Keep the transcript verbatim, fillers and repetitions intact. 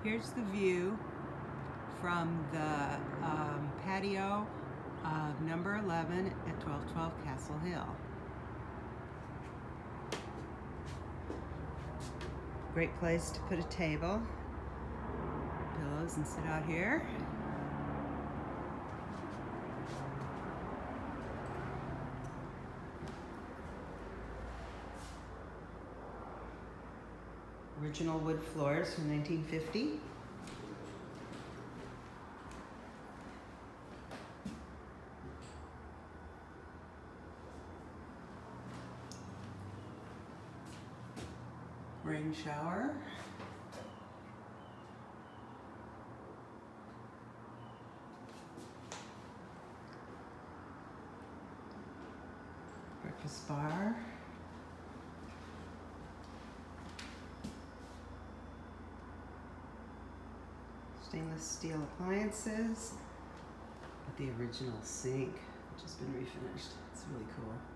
Here's the view from the um, patio of number eleven at twelve twelve Castle Hill. Great place to put a table, pillows, and sit out here. Original wood floors from nineteen fifty. Rain shower. Breakfast bar. Stainless steel appliances with the original sink, which has been refinished. It's really cool.